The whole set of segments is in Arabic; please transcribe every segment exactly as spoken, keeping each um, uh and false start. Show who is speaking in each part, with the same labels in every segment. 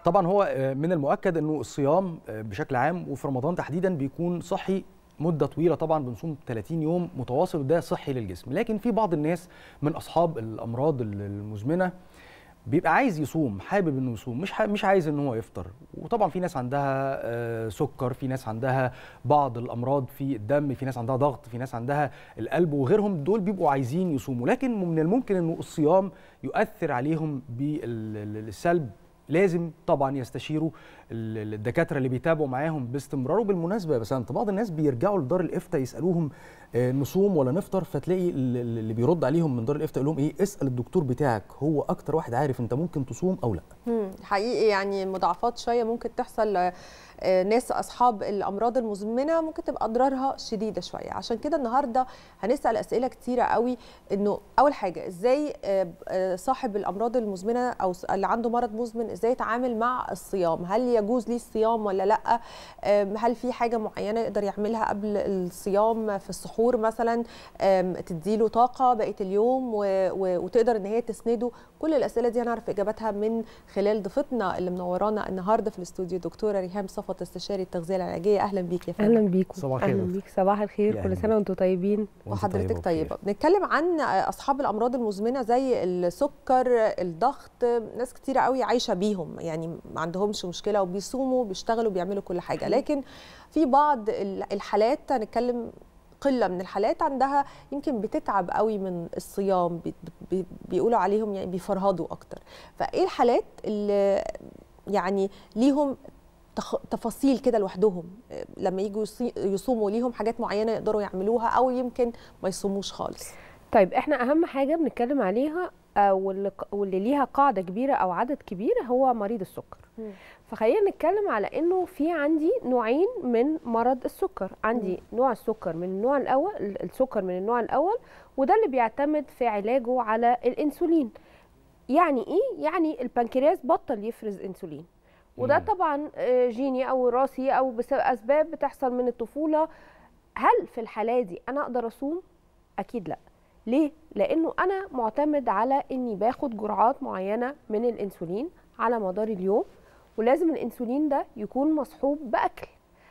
Speaker 1: طبعا هو من المؤكد انه الصيام بشكل عام وفي رمضان تحديدا بيكون صحي مده طويله، طبعا بنصوم ثلاثين يوم متواصل وده صحي للجسم. لكن في بعض الناس من اصحاب الامراض المزمنه بيبقى عايز يصوم، حابب انه يصوم، مش مش عايز ان هو يفطر. وطبعا في ناس عندها سكر، في ناس عندها بعض الامراض في الدم، في ناس عندها ضغط، في ناس عندها القلب وغيرهم، دول بيبقوا عايزين يصوموا. لكن من الممكن انه الصيام يؤثر عليهم بالسلب. لازم طبعا يستشيروا الدكاتره اللي بيتابعوا معاهم باستمرار. وبالمناسبه يا بسنت، بعض الناس بيرجعوا لدار الافتاء يسالوهم نصوم ولا نفطر، فتلاقي اللي بيرد عليهم من دار الافتاء يقول لهم ايه؟ اسال الدكتور بتاعك، هو اكتر واحد عارف انت ممكن تصوم او لا.
Speaker 2: حقيقي يعني مضاعفات شويه ممكن تحصل. ناس اصحاب الامراض المزمنه ممكن تبقى اضرارها شديده شويه. عشان كده النهارده هنسال اسئله كتيره قوي، انه اول حاجه ازاي صاحب الامراض المزمنه او اللي عنده مرض مزمن ازاي يتعامل مع الصيام؟ هل يجوز ليه الصيام ولا لا؟ هل في حاجه معينه يقدر يعملها قبل الصيام في السحور مثلا تديله طاقه بقيه اليوم وتقدر ان هي تسنده؟ كل الاسئله دي هنعرف اجاباتها من خلال ضيفتنا اللي منورانا النهارده في الاستوديو، دكتوره ريهام صفوت، استشاري التغذيه العلاجيه. اهلا بيك يا فندم.
Speaker 3: اهلا بيكم.
Speaker 1: صباح الخير.
Speaker 3: اهلا بيك. صباح الخير. كل سنه وانتم طيبين.
Speaker 2: وحضرتك طيبه. بنتكلم عن اصحاب الامراض المزمنه زي السكر، الضغط، ناس كتيره قوي عايشه بيهم، يعني ما عندهمش مشكله وبيصوموا بيشتغلوا بيعملوا كل حاجه. لكن في بعض الحالات، هنتكلم قله من الحالات عندها يمكن بتتعب قوي من الصيام، بي بي بيقولوا عليهم يعني بيفرهدوا اكتر. فايه الحالات اللي يعني ليهم تفاصيل كده لوحدهم لما يجوا يصوموا، ليهم حاجات معينه يقدروا يعملوها او يمكن ما يصوموش خالص؟
Speaker 3: طيب احنا اهم حاجه بنتكلم عليها واللي, واللي ليها قاعده كبيره او عدد كبير هو مريض السكر. م. فخلينا نتكلم على انه في عندي نوعين من مرض السكر. عندي م. نوع السكر من النوع الاول، السكر من النوع الاول، وده اللي بيعتمد في علاجه على الانسولين. يعني ايه؟ يعني البنكرياس بطل يفرز انسولين، وده طبعا جيني او وراثي او بسبب اسباب بتحصل من الطفوله. هل في الحاله دي انا اقدر اصوم؟ اكيد لا. ليه؟ لانه انا معتمد على اني باخد جرعات معينه من الانسولين على مدار اليوم، ولازم الانسولين ده يكون مصحوب باكل.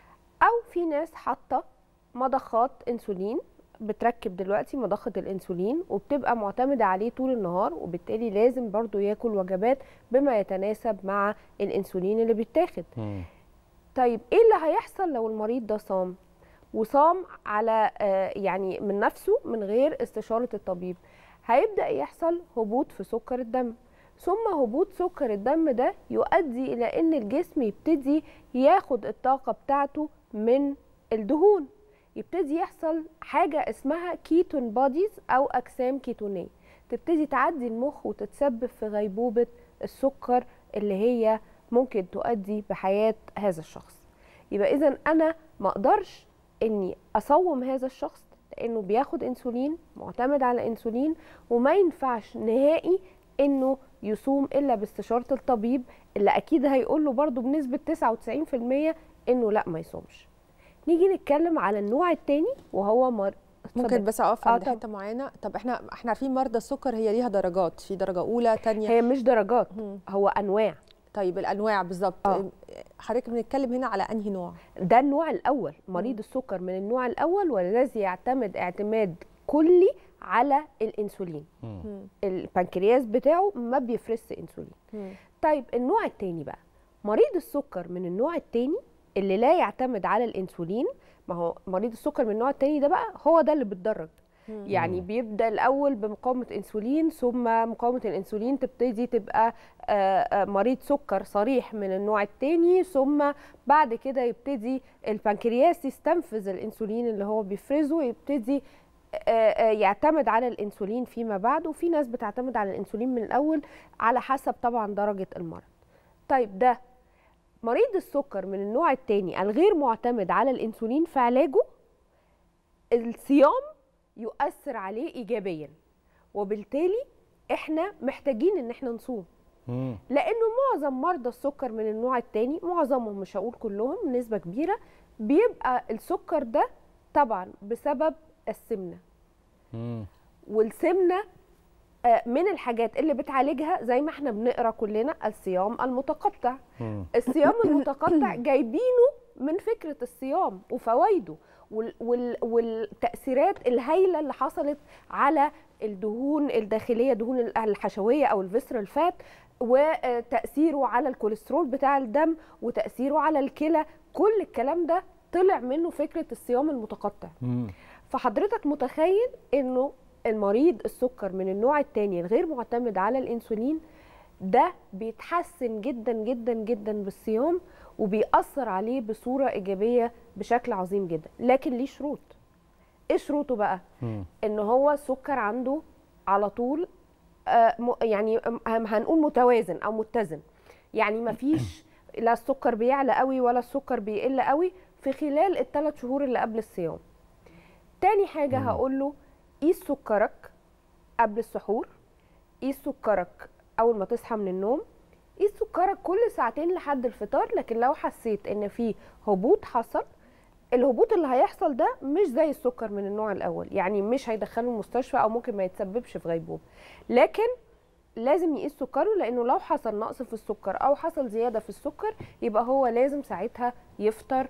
Speaker 3: او في ناس حاطه مضخات انسولين، بتركب دلوقتي مضخه الانسولين وبتبقى معتمده عليه طول النهار، وبالتالي لازم برضو ياكل وجبات بما يتناسب مع الانسولين اللي بيتاخد. م. طيب ايه اللي هيحصل لو المريض ده صام وصام على يعني من نفسه من غير استشاره الطبيب؟ هيبدا يحصل هبوط في سكر الدم، ثم هبوط سكر الدم ده يؤدي الى ان الجسم يبتدي ياخد الطاقه بتاعته من الدهون، يبتدي يحصل حاجه اسمها كيتون بوديز او اجسام كيتونيه، تبتدي تعدي المخ وتتسبب في غيبوبه السكر اللي هي ممكن تؤدي بحياه هذا الشخص. يبقى اذا انا ما اقدرش اني اصوم هذا الشخص لانه بياخد انسولين، معتمد على انسولين، وما ينفعش نهائي انه يصوم الا باستشاره الطبيب اللي اكيد هيقول له برضه بنسبه تسعة وتسعين في المية انه لا ما يصومش. نيجي نتكلم على النوع الثاني وهو مر...
Speaker 2: ممكن بس اقف عند حته معينه. طب احنا احنا عارفين مرضى السكر هي ليها درجات، في درجه اولى ثانيه.
Speaker 3: هي مش درجات، مم. هو انواع.
Speaker 2: طيب الانواع بالظبط، آه. حضرتك بنتكلم هنا على انهي نوع؟
Speaker 3: ده النوع الاول، مريض مم. السكر من النوع الاول والذي يعتمد اعتماد كلي على الانسولين. مم. البنكرياس بتاعه ما بيفرزش انسولين. مم. طيب النوع الثاني بقى، مريض السكر من النوع الثاني اللي لا يعتمد على الانسولين. ما هو مريض السكر من النوع الثاني ده بقى هو ده اللي بيتدرج. مم. يعني بيبدا الاول بمقاومه انسولين، ثم مقاومه الانسولين تبتدي تبقى مريض سكر صريح من النوع الثاني، ثم بعد كده يبتدي البنكرياس يستنفذ الانسولين اللي هو بيفرزه، يبتدي يعتمد على الانسولين فيما بعد. وفي ناس بتعتمد على الانسولين من الاول على حسب طبعا درجه المرض. طيب ده مريض السكر من النوع الثاني الغير معتمد على الانسولين، في علاجه الصيام يؤثر عليه ايجابيا، وبالتالي احنا محتاجين ان احنا نصوم. مم. لانه معظم مرضى السكر من النوع الثاني، معظمهم مش هقول كلهم، نسبه كبيره، بيبقى السكر ده طبعا بسبب السمنه. مم. والسمنه من الحاجات اللي بتعالجها زي ما احنا بنقرا كلنا الصيام المتقطع. الصيام المتقطع جايبينه من فكره الصيام وفوائده وال وال والتاثيرات الهائله اللي حصلت على الدهون الداخليه، دهون الحشويه او الفيسرال فات، وتاثيره على الكوليسترول بتاع الدم وتاثيره على الكلى. كل الكلام ده طلع منه فكره الصيام المتقطع. فحضرتك متخيل انه المريض السكر من النوع الثاني الغير معتمد على الانسولين ده بيتحسن جدا جدا جدا بالصيام وبيأثر عليه بصورة إيجابية بشكل عظيم جدا. لكن ليه شروط. ايه شروطه بقى؟ مم. ان هو السكر عنده على طول آه يعني هنقول متوازن او متزن، يعني مفيش لا السكر بيعلى قوي ولا السكر بيقل قوي في خلال الثلاث شهور اللي قبل الصيام. تاني حاجة هقول له قيس سكرك قبل السحور، قيس سكرك اول ما تصحى من النوم، قيس سكرك كل ساعتين لحد الفطار. لكن لو حسيت ان في هبوط حصل، الهبوط اللي هيحصل ده مش زي السكر من النوع الاول، يعني مش هيدخله المستشفى او ممكن ما يتسببش في غيبوبه، لكن لازم يقيس سكره، لانه لو حصل نقص في السكر او حصل زياده في السكر يبقى هو لازم ساعتها يفطر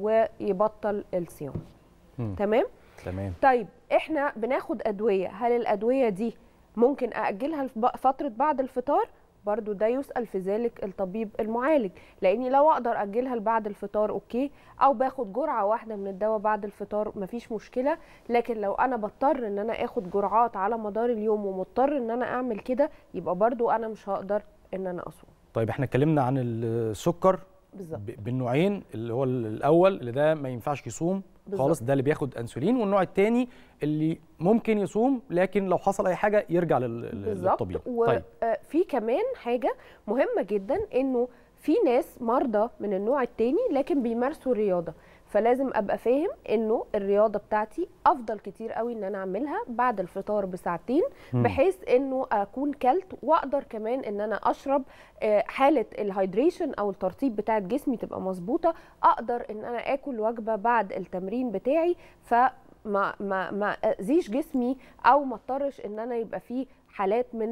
Speaker 3: ويبطل الصيام. تمام
Speaker 1: تمام.
Speaker 3: طيب احنا بناخد ادويه، هل الادويه دي ممكن ااجلها فتره بعد الفطار؟ برضو ده يسأل في ذلك الطبيب المعالج، لاني لو اقدر اجلها بعد الفطار اوكي، او باخد جرعه واحده من الدواء بعد الفطار مفيش مشكله. لكن لو انا بضطر ان انا اخد جرعات على مدار اليوم ومضطر ان انا اعمل كده، يبقى برضو انا مش هقدر ان انا اصوم.
Speaker 1: طيب احنا اتكلمنا عن السكر
Speaker 3: بالظبط
Speaker 1: بالنوعين، اللي هو الاول اللي ده ما ينفعش يصوم خالص، ده اللي بياخد انسولين، والنوع الثاني اللي ممكن يصوم لكن لو حصل اي حاجه يرجع للطبيب.
Speaker 3: طيب وفي كمان حاجه مهمه جدا، انه في ناس مرضى من النوع الثاني لكن بيمارسوا الرياضه، فلازم ابقى فاهم انه الرياضه بتاعتي افضل كتير قوي ان انا اعملها بعد الفطار بساعتين، بحيث انه اكون كلت واقدر كمان ان انا اشرب، حاله الهايدريشن او الترطيب بتاعت جسمي تبقى مظبوطه، اقدر ان انا اكل وجبه بعد التمرين بتاعي ف ما ما ما اذيش جسمي او ما اضطرش ان انا يبقى فيه حالات من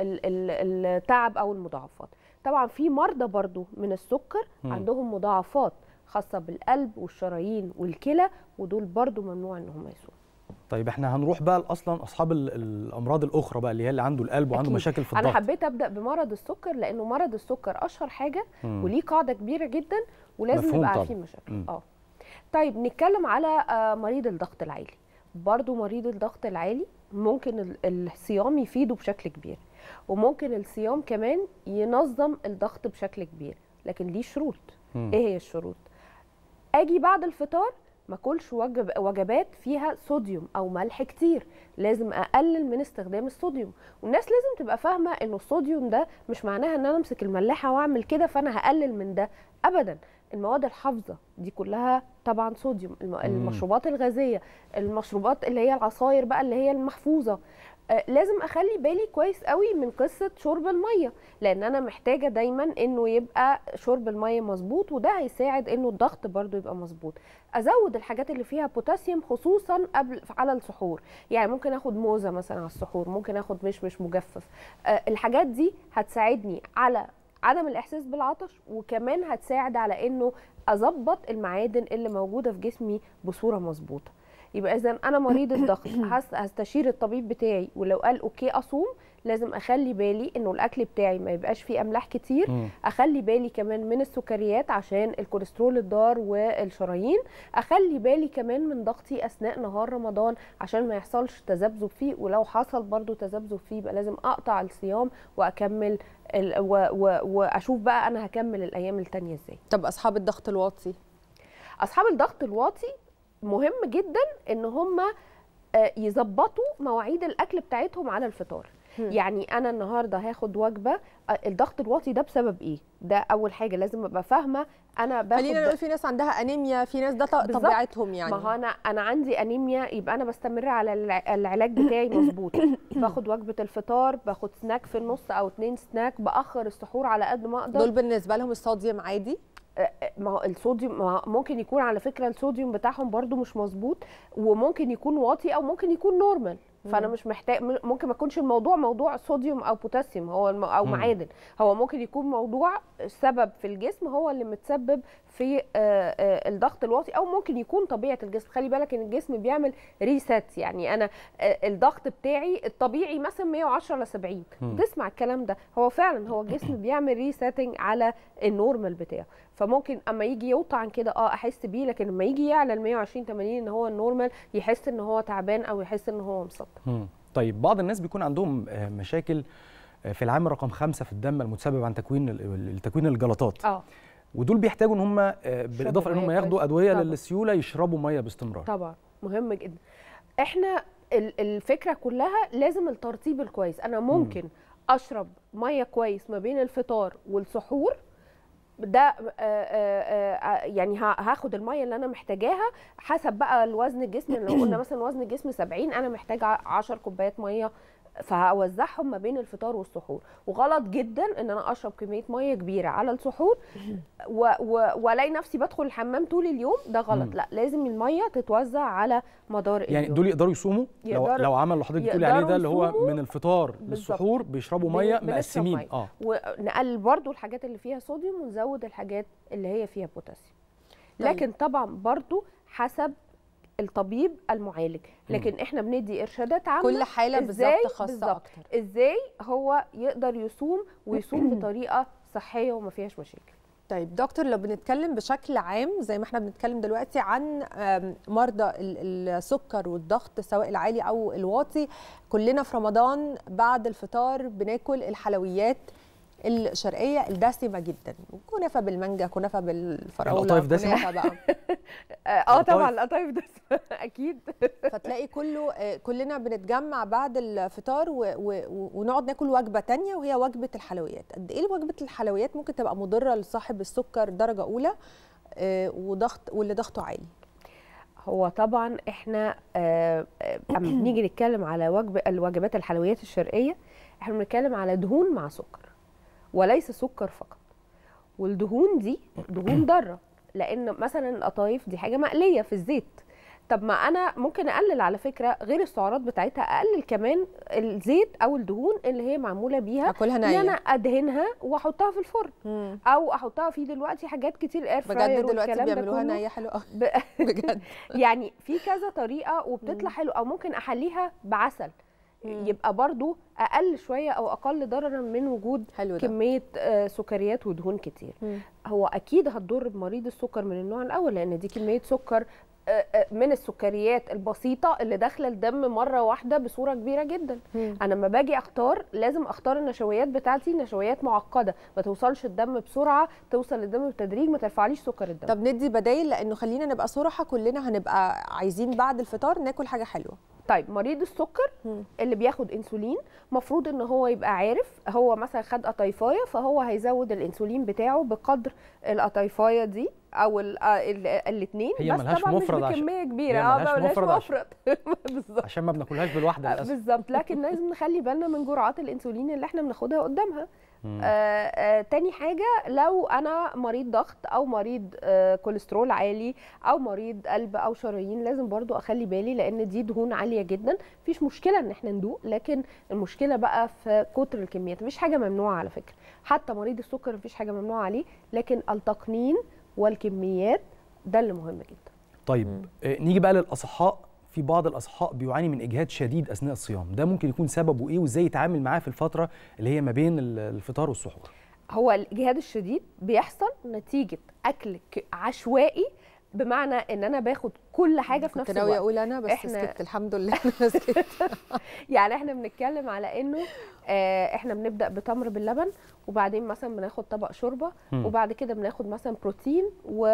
Speaker 3: التعب او المضاعفات. طبعا في مرضى برضو من السكر م. عندهم مضاعفات خاصه بالقلب والشرايين والكلى، ودول برضو ممنوع ان هم يصوموا.
Speaker 1: طيب احنا هنروح بقى اصلا اصحاب الامراض الاخرى بقى، اللي هي اللي عنده القلب وعنده أكيد. مشاكل في الضغط.
Speaker 3: انا حبيت ابدا بمرض السكر لانه مرض السكر اشهر حاجه م. وليه قاعده كبيره جدا ولازم نبقى عارفين مشاكل. اه طيب نتكلم على مريض الضغط العالي. برضو مريض الضغط العالي ممكن الصيام يفيده بشكل كبير، وممكن الصيام كمان ينظم الضغط بشكل كبير، لكن ليه شروط. م. ايه هي الشروط؟ اجي بعد الفطار ما اكلش وجب وجبات فيها صوديوم او ملح كتير، لازم اقلل من استخدام الصوديوم. والناس لازم تبقى فاهمه انه الصوديوم ده مش معناها ان انا امسك الملاحه واعمل كده فانا هقلل من ده ابدا. المواد الحافظه دي كلها طبعا صوديوم، المشروبات الغازيه، المشروبات اللي هي العصاير بقى اللي هي المحفوظه، آه لازم اخلي بالي كويس قوي من قصه شرب الميه، لان انا محتاجه دايما انه يبقى شرب الميه مظبوط، وده هيساعد انه الضغط برضو يبقى مظبوط. ازود الحاجات اللي فيها بوتاسيوم خصوصا قبل على السحور، يعني ممكن اخد موزه مثلا على السحور، ممكن اخد مشمش مجفف. آه الحاجات دي هتساعدني على عدم الاحساس بالعطش، وكمان هتساعد على انه اظبط المعادن اللي موجوده في جسمي بصوره مظبوطه. يبقى اذا انا مريض الضغط هستشير الطبيب بتاعي، ولو قال اوكي اصوم لازم اخلي بالي انه الاكل بتاعي ما يبقاش فيه املاح كتير، اخلي بالي كمان من السكريات عشان الكوليسترول الضار والشرايين، اخلي بالي كمان من ضغطي اثناء نهار رمضان عشان ما يحصلش تذبذب فيه، ولو حصل برضو تذبذب فيه يبقى لازم اقطع الصيام واكمل واشوف بقى انا هكمل الايام التانية ازاي.
Speaker 2: طب اصحاب الضغط الواطي؟
Speaker 3: اصحاب الضغط الواطي مهم جدا ان هم يظبطوا مواعيد الاكل بتاعتهم على الفطار. هم. يعني انا النهارده هاخد وجبه، الضغط الواطي ده بسبب ايه؟ ده اول حاجه لازم ابقى فاهمه انا باخد.
Speaker 2: خلينا نقول في ناس عندها انيميا، في ناس ده طبيعتهم يعني.
Speaker 3: ما هو انا انا عندي انيميا يبقى انا بستمر على العلاج بتاعي مظبوط. باخد وجبه الفطار، باخد سناك في النص او اتنين سناك، باخر السحور على قد ما اقدر.
Speaker 2: دول بالنسبه لهم الصوديوم عادي؟
Speaker 3: ما هو الصوديوم ما ممكن يكون على فكره الصوديوم بتاعهم برضو مش مظبوط، وممكن يكون واطي او ممكن يكون نورمال. فانا مش محتاج، ممكن ما يكونش الموضوع موضوع صوديوم او بوتاسيوم هو الم... او معادن، هو ممكن يكون موضوع سبب في الجسم هو اللي متسبب في الضغط الواطي، او ممكن يكون طبيعه الجسم. خلي بالك ان الجسم بيعمل ريسات، يعني انا الضغط بتاعي الطبيعي مثلا مية وعشرة على سبعين، تسمع الكلام ده، هو فعلا هو الجسم بيعمل ريساتنج على النورمال بتاعه، فممكن اما يجي يوطى عن كده اه احس بيه، لكن لما يجي يعلى ال مية وعشرين ثمانين ان هو النورمال يحس ان هو تعبان او يحس ان هو مسطح.
Speaker 1: طيب بعض الناس بيكون عندهم مشاكل في العامل رقم خمسة في الدم المتسبب عن تكوين تكوين الجلطات. اه ودول بيحتاجوا ان هم بالاضافه ان هم ياخدوا ادويه طبعا للسيوله يشربوا ميه باستمرار.
Speaker 3: طبعا مهم جدا. احنا الفكره كلها لازم الترطيب الكويس. انا ممكن مم. اشرب ميه كويس ما بين الفطار والسحور، ده آآ آآ يعني هاخد الميه اللي انا محتاجاها حسب بقى الوزن الجسم. لو قلنا مثلا وزن الجسم سبعين، انا محتاجه عشر كوبايات ميه، فهوزعهم ما بين الفطار والسحور. وغلط جدا ان انا اشرب كميه ميه كبيره على السحور والاقي نفسي بدخل الحمام طول اليوم، ده غلط. لا، لازم الميه تتوزع على مدار اليوم.
Speaker 1: يعني دول يقدروا يصوموا لو لو عمل اللي حضرتك بتقولي عليه ده، اللي هو من الفطار للسحور بيشربوا ميه مقسمين.
Speaker 3: اه ونقلل برضو الحاجات اللي فيها صوديوم ونزود الحاجات اللي هي فيها بوتاسيوم. لكن طبعا برضو حسب الطبيب المعالج، لكن مم. احنا بندي ارشادات عامه
Speaker 2: كل حاله بالظبط خاصه اكتر،
Speaker 3: ازاي هو يقدر يصوم ويصوم بطريقه صحيه وما فيهاش مشاكل.
Speaker 2: طيب دكتور، لو بنتكلم بشكل عام زي ما احنا بنتكلم دلوقتي عن مرضى السكر والضغط سواء العالي او الواطي، كلنا في رمضان بعد الفطار بناكل الحلويات الشرقيه الدسمه جدا، كنافه بالمانجا، كنافه بالفراوله،
Speaker 1: القطايف دسمه
Speaker 2: بقى
Speaker 3: اه طبعا القطايف دسمه اكيد.
Speaker 2: فتلاقي كله كلنا بنتجمع بعد الفطار و... و... ونقعد ناكل وجبه ثانيه وهي وجبه الحلويات. قد ايه وجبه الحلويات ممكن تبقى مضره لصاحب السكر درجه اولى وضغط واللي ضغطه عالي؟
Speaker 3: هو طبعا احنا اما بنيجي نتكلم على وجبه الوجبات الحلويات الشرقيه، احنا بنتكلم على دهون مع سكر وليس سكر فقط. والدهون دي دهون ضاره، لان مثلا القطايف دي حاجه مقليه في الزيت. طب ما انا ممكن اقلل على فكره غير السعرات بتاعتها، اقلل كمان الزيت او الدهون اللي هي معموله بيها،
Speaker 2: اكلها نيه،
Speaker 3: ان انا ادهنها واحطها في الفرن مم. او احطها في دلوقتي حاجات كتير اير فراير
Speaker 2: بجد دلوقتي بيعملوها نيه حلوه قوي ب... بجد
Speaker 3: يعني في كذا طريقه وبتطلع حلو، او ممكن احليها بعسل يبقى برضو اقل شويه او اقل ضررا من وجود كميه آه سكريات ودهون كتير. مم. هو اكيد هتضر بمريض السكر من النوع الاول، لان دي كميه سكر آه آه من السكريات البسيطه اللي داخله الدم مره واحده بصوره كبيره جدا. مم. انا لما باجي اختار لازم اختار النشويات بتاعتي نشويات معقده، ما توصلش الدم بسرعه، توصل للدم بالتدريج، ما ترفعليش سكر الدم.
Speaker 2: طب ندي بدايل، لانه خلينا نبقى صراحه كلنا هنبقى عايزين بعد الفطار ناكل حاجه حلوه.
Speaker 3: طيب مريض السكر مم. اللي بياخد انسولين مفروض ان هو يبقى عارف، هو مثلا خد قطايفايه فهو هيزود الانسولين بتاعه بقدر القطايفايه دي او الاثنين،
Speaker 1: بس طبعا مش
Speaker 3: بكميه كبيره. اه بلاش مفرط
Speaker 1: بالظبط عشان ما بناكلهاش بالواحده للاسف.
Speaker 3: بالظبط، لكن لازم نخلي بالنا من جرعات الانسولين اللي احنا بناخدها قدامها. آه آه تاني حاجة، لو أنا مريض ضغط أو مريض آه كوليسترول عالي أو مريض قلب أو شرايين، لازم برضو أخلي بالي، لأن دي دهون عالية جدا. مفيش مشكلة إن احنا ندوق، لكن المشكلة بقى في كتر الكميات. مفيش حاجة ممنوعة على فكرة، حتى مريض السكر مفيش حاجة ممنوعة عليه، لكن التقنين والكميات ده اللي مهم جدا.
Speaker 1: طيب مم. آه نيجي بقى للأصحاء. في بعض الأصحاء بيعاني من إجهاد شديد أثناء الصيام، ده ممكن يكون سببه إيه وإزاي يتعامل معاه في الفترة اللي هي ما بين الفطار والسحور؟
Speaker 3: هو الإجهاد الشديد بيحصل نتيجة أكل عشوائي، بمعنى ان انا باخد كل حاجه في نفس الوقت.
Speaker 2: كنت ناويه اقول انا بس احنا سكت الحمد لله انا سكت.
Speaker 3: يعني احنا بنتكلم على انه اه احنا بنبدا بتمر باللبن، وبعدين مثلا بناخد طبق شوربه، وبعد كده بناخد مثلا بروتين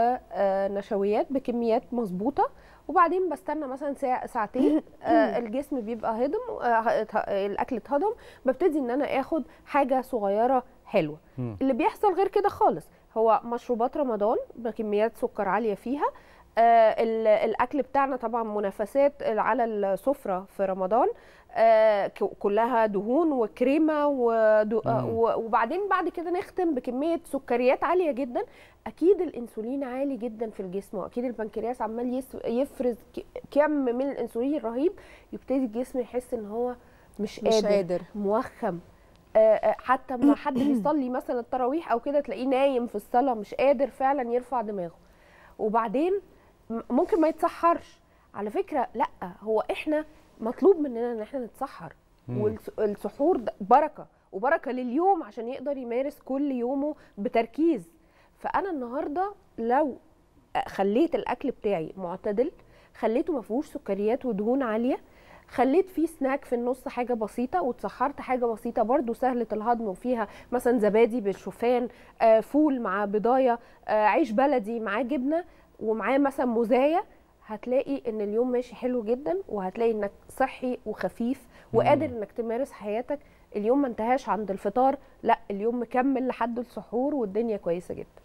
Speaker 3: ونشويات بكميات مظبوطه، وبعدين بستنى مثلا ساعة ساعتين آه الجسم بيبقى هضم، آه الاكل اتهضم، ببتدي ان انا اخد حاجه صغيره حلوه. اللي بيحصل غير كده خالص هو مشروبات رمضان بكميات سكر عاليه فيها، آه الاكل بتاعنا طبعا منافسات على السفره في رمضان، آه كلها دهون وكريمه ودو آه وبعدين بعد كده نختم بكميه سكريات عاليه جدا. اكيد الانسولين عالي جدا في الجسم، واكيد البنكرياس عمال يفرز كم من الانسولين رهيب، يبتدي الجسم يحس ان هو مش, مش قادر, قادر موخم. آه حتى ما حد بيصلي مثلا التراويح او كده تلاقيه نايم في الصلاه مش قادر فعلا يرفع دماغه. وبعدين ممكن ما يتسحرش على فكره، لا هو احنا مطلوب مننا ان احنا نتسحر، والسحور بركه وبركه لليوم عشان يقدر يمارس كل يومه بتركيز. فانا النهارده لو خليت الاكل بتاعي معتدل، خليته ما فيهوش سكريات ودهون عاليه، خليت فيه سناك في النص حاجه بسيطه، واتسحرت حاجه بسيطه برده سهله الهضم وفيها مثلا زبادي بالشوفان، آه فول مع بضايه، آه عيش بلدي معاه جبنه ومعاه مثلا موزايه، هتلاقي ان اليوم ماشي حلو جدا، وهتلاقي انك صحي وخفيف وقادر انك تمارس حياتك. اليوم ما انتهاش عند الفطار، لا اليوم مكمل لحد السحور والدنيا كويسه جدا.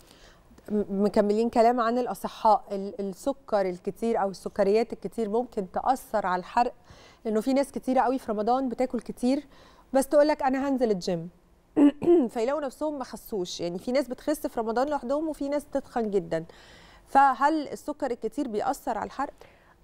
Speaker 2: مكملين كلام عن الاصحاء. السكر الكتير او السكريات الكتير ممكن تاثر على الحرق، لانه في ناس كتيره قوي في رمضان بتاكل كتير بس تقول لك انا هنزل الجيم فيلاقوا نفسهم ما خسوش. يعني في ناس بتخس في رمضان لوحدهم وفي ناس تتخن جدا. فهل السكر الكتير بيأثر على الحرق؟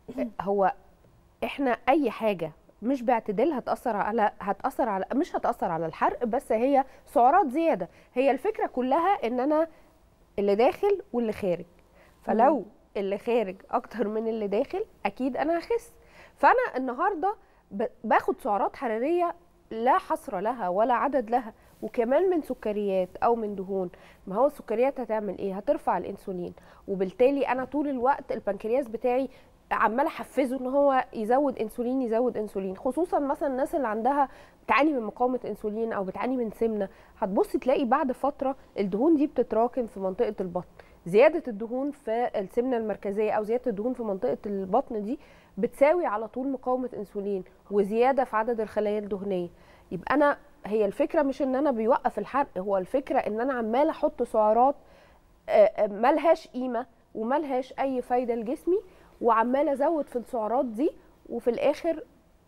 Speaker 3: هو احنا اي حاجه مش باعتدال هتأثر على هتأثر على مش هتأثر على الحرق، بس هي سعرات زياده. هي الفكره كلها ان انا اللي داخل واللي خارج، فلو مم. اللي خارج اكتر من اللي داخل اكيد انا هخس. فانا النهارده باخد سعرات حراريه لا حصر لها ولا عدد لها، وكمان من سكريات او من دهون. ما هو السكريات هتعمل ايه؟ هترفع الانسولين، وبالتالي انا طول الوقت البنكرياس بتاعي عماله احفزه ان هو يزود انسولين يزود انسولين. خصوصا مثلا الناس اللي عندها بتعاني من مقاومه انسولين او بتعاني من سمنه، هتبصي تلاقي بعد فتره الدهون دي بتتراكم في منطقه البطن. زياده الدهون في السمنه المركزيه او زياده الدهون في منطقه البطن دي بتساوي على طول مقاومه انسولين وزياده في عدد الخلايا الدهنيه. يبقى انا هي الفكره مش ان انا بيوقف الحرق، هو الفكره ان انا عماله احط سعرات ملهاش قيمه وملهاش اي فايده لجسمي، وعماله ازود في السعرات دي، وفي الاخر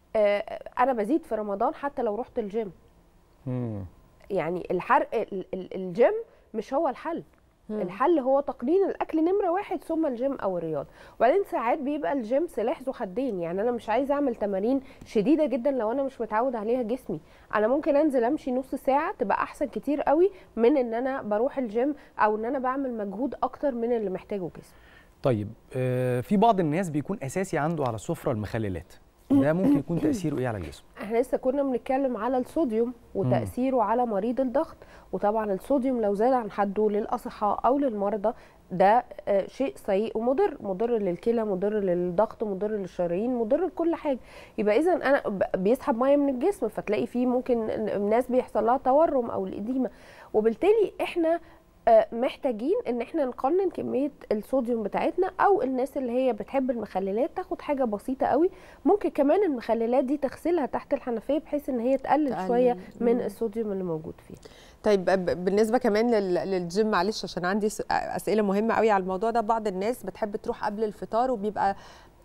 Speaker 3: انا بزيد في رمضان حتى لو رحت الجيم. مم. يعني الحرق الجيم مش هو الحل. مم. الحل هو تقنين الاكل نمره واحد ثم الجيم او الرياضه. وبعدين ساعات بيبقى الجيم سلاح ذو حدين، يعني انا مش عايزه اعمل تمارين شديده جدا لو انا مش متعود عليها جسمي. انا ممكن انزل امشي نص ساعه تبقى احسن كتير قوي من ان انا بروح الجيم او ان انا بعمل مجهود اكتر من اللي محتاجه جسمي.
Speaker 1: طيب آه في بعض الناس بيكون اساسي عنده على السفره المخللات، ده ممكن يكون تاثيره ايه على الجسم؟
Speaker 3: احنا لسه كنا بنتكلم على الصوديوم وتاثيره على مريض الضغط. وطبعا الصوديوم لو زاد عن حده للاصحاء او للمرضى ده شيء سيء ومضر، مضر للكلى، مضر للضغط، مضر للشرايين، مضر لكل حاجه. يبقى اذا انا بيسحب ميه من الجسم، فتلاقي فيه ممكن الناس بيحصل لها تورم او الاديمه. وبالتالي احنا محتاجين ان احنا نقنن كميه الصوديوم بتاعتنا، او الناس اللي هي بتحب المخللات تاخد حاجه بسيطه قوي. ممكن كمان المخللات دي تغسلها تحت الحنفيه بحيث ان هي تقلل, تقلل. شويه من الصوديوم اللي موجود فيها.
Speaker 2: طيب بالنسبه كمان للجيم، معلش عشان عندي اسئله مهمه قوي على الموضوع ده. بعض الناس بتحب تروح قبل الفطار وبيبقى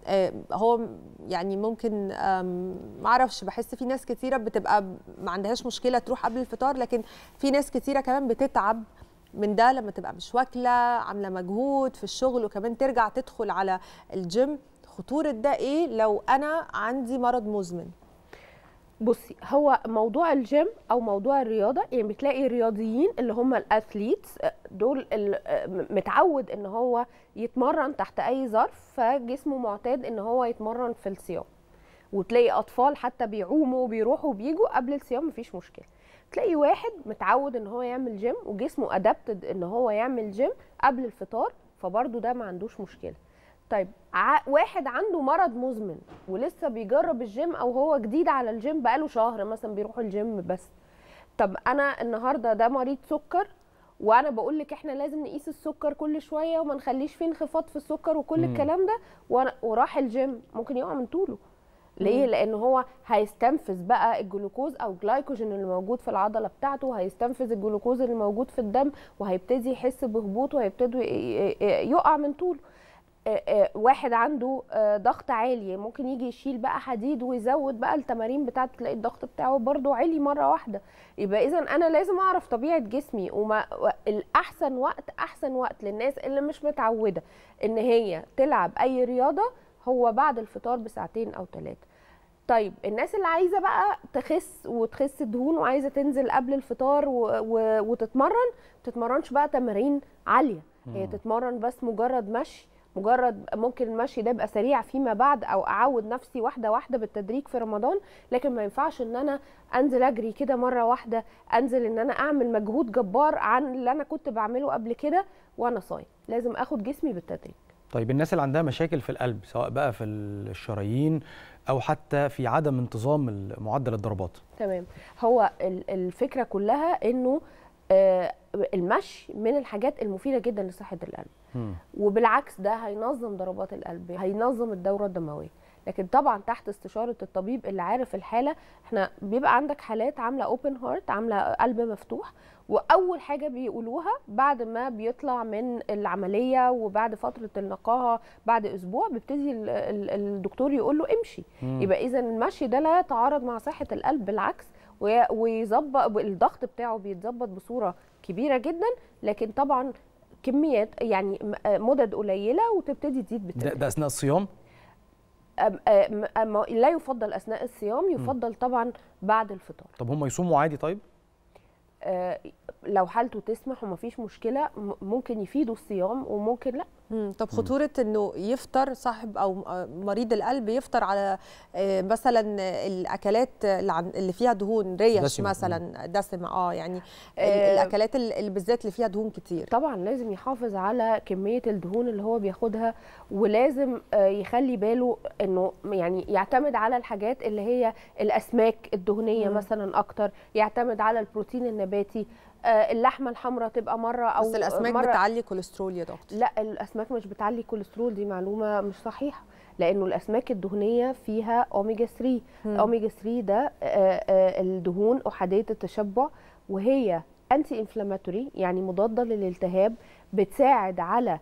Speaker 2: هو يعني ممكن ما اعرفش، بحس في ناس كتيره بتبقى ما عندهاش مشكله تروح قبل الفطار، لكن في ناس كتيره كمان بتتعب من ده لما تبقى مش واكله عامله مجهود في الشغل وكمان ترجع تدخل على الجيم. خطوره ده ايه لو انا عندي مرض مزمن؟
Speaker 3: بصي، هو موضوع الجيم او موضوع الرياضه، يعني بتلاقي الرياضيين اللي هم الاثليتس دول متعود ان هو يتمرن تحت اي ظرف، فجسمه معتاد ان هو يتمرن في الصيام. وتلاقي اطفال حتى بيعوموا وبيروحوا وبيجوا قبل الصيام مفيش مشكله. تلاقي واحد متعود ان هو يعمل جيم وجسمه ادابتد ان هو يعمل جيم قبل الفطار، فبرضه ده ما عندوش مشكله. طيب واحد عنده مرض مزمن ولسه بيجرب الجيم، او هو جديد على الجيم بقاله شهر مثلا بيروح الجيم بس. طب انا النهارده ده مريض سكر، وانا بقول لك احنا لازم نقيس السكر كل شويه وما نخليش فيه انخفاض في السكر وكل مم. الكلام ده، وراح الجيم ممكن يقع من طوله. ليه؟ لان هو هيستنفذ بقى الجلوكوز او الجلايكوجين اللي موجود في العضله بتاعته، هيستنفذ الجلوكوز اللي موجود في الدم، وهيبتدي يحس بهبوط وهيبتدي يقع من طوله. واحد عنده ضغط عالي ممكن يجي يشيل بقى حديد ويزود بقى التمارين بتاعته، تلاقي الضغط بتاعه برضو عالي مره واحده. يبقى اذا انا لازم اعرف طبيعه جسمي، وما الاحسن وقت احسن وقت للناس اللي مش متعوده ان هي تلعب اي رياضه هو بعد الفطار بساعتين او ثلاثه. طيب الناس اللي عايزه بقى تخس وتخس دهون وعايزه تنزل قبل الفطار و... و... وتتمرن، ما تتمرنش بقى تمارين عاليه، هي تتمرن بس مجرد مشي، مجرد ممكن المشي ده يبقى سريع فيما بعد، او اعود نفسي واحده واحده بالتدريج في رمضان. لكن ما ينفعش ان انا انزل اجري كده مره واحده، انزل ان انا اعمل مجهود جبار عن اللي انا كنت بعمله قبل كده وانا صايم. لازم اخد جسمي بالتدريج.
Speaker 1: طيب الناس اللي عندها مشاكل في القلب سواء بقى في الشرايين او حتى في عدم انتظام معدل الضربات.
Speaker 3: تمام. هو الفكره كلها انه المشي من الحاجات المفيده جدا لصحه القلب. م. وبالعكس ده هينظم ضربات القلب، هينظم الدوره الدمويه. لكن طبعا تحت استشاره الطبيب اللي عارف الحاله. احنا بيبقى عندك حالات عامله اوبن هارت، عامله قلب مفتوح، واول حاجه بيقولوها بعد ما بيطلع من العمليه وبعد فتره النقاهه بعد اسبوع بيبتدي الدكتور يقول له امشي. م. يبقى اذا المشي ده لا يتعارض مع صحه القلب، بالعكس ويظبط الضغط بتاعه، بيتظبط بصوره كبيره جدا. لكن طبعا كميات يعني مدد قليله وتبتدي تزيد بالتدريج.
Speaker 1: ده, ده اثناء الصيام؟
Speaker 3: أم أم أم لا يفضل اثناء الصيام، يفضل طبعا بعد الفطار.
Speaker 1: طب هم يصوموا عادي؟ طيب
Speaker 3: آه لو حالته تسمح ومفيش مشكله ممكن يفيدوا الصيام وممكن لا.
Speaker 2: مم. طب خطورة انه يفطر صاحب او مريض القلب يفطر على مثلا الاكلات اللي فيها دهون، ريش دسمة. مثلا دسمه اه يعني آه الاكلات اللي بالذات اللي فيها دهون كتير.
Speaker 3: طبعا لازم يحافظ على كميه الدهون اللي هو بياخدها، ولازم يخلي باله انه يعني يعتمد على الحاجات اللي هي الاسماك الدهنيه مم. مثلا اكتر، يعتمد على البروتين النباتي. اللحمه الحمراء تبقى مره او
Speaker 2: بس الاسماك
Speaker 3: مرة
Speaker 2: بتعلي كوليسترول يا دكتور.
Speaker 3: لا الاسماك مش بتعلي كوليسترول، دي معلومه مش صحيحه، لانه الاسماك الدهنيه فيها اوميجا ثلاثة. اوميجا ثلاثة ده الدهون احاديه التشبع، وهي انتي انفلاماتوري يعني مضاده للالتهاب، بتساعد على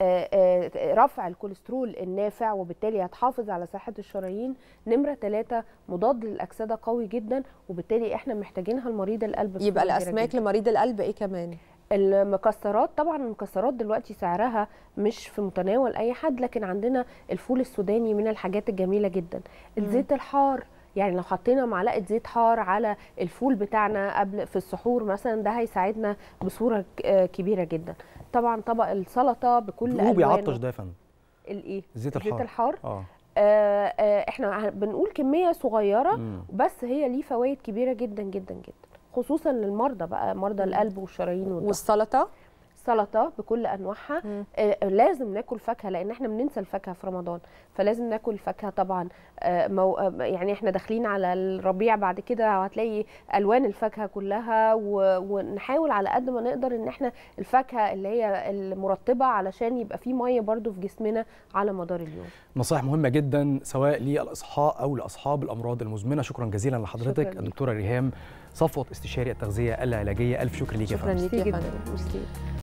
Speaker 3: رفع الكوليسترول النافع، وبالتالي هتحافظ على صحه الشرايين. نمره ثلاثة مضاد للاكسده قوي جدا، وبالتالي احنا محتاجينها لمريض القلب.
Speaker 2: يبقى الاسماك لمريض القلب ايه كمان؟
Speaker 3: المكسرات طبعا، المكسرات دلوقتي سعرها مش في متناول اي حد، لكن عندنا الفول السوداني من الحاجات الجميله جدا. الزيت الحار، يعني لو حطينا معلقه زيت حار على الفول بتاعنا قبل في السحور مثلا، ده هيساعدنا بصوره كبيره جدا. طبعا طبق السلطه بكل الوانه.
Speaker 1: هو بيعطش ده يا فندم؟
Speaker 3: الايه؟
Speaker 1: الزيت الحار.
Speaker 3: الزيت الحار
Speaker 1: اه
Speaker 3: آه آه احنا بنقول كميه صغيره مم. بس هي ليه فوائد كبيره جدا جدا جدا، خصوصا للمرضى بقى، مرضى القلب والشرايين والضغط.
Speaker 2: والسلطه
Speaker 3: السلطه بكل انواعها. آه لازم ناكل فاكهه، لان احنا بننسى الفاكهه في رمضان، فلازم ناكل فاكهه طبعا. آه مو يعني احنا داخلين على الربيع بعد كده، هتلاقي الوان الفاكهه كلها، ونحاول على قد ما نقدر ان احنا الفاكهه اللي هي المرطبه علشان يبقى في ميه برده في جسمنا على مدار اليوم.
Speaker 1: نصائح مهمه جدا سواء للاصحاء او لاصحاب الامراض المزمنه. شكرا جزيلا لحضرتك الدكتوره ريهام صفوت، استشاري التغذيه العلاجيه. الف شكر ليك يا فندم.
Speaker 2: شكرا ليك يا فندم.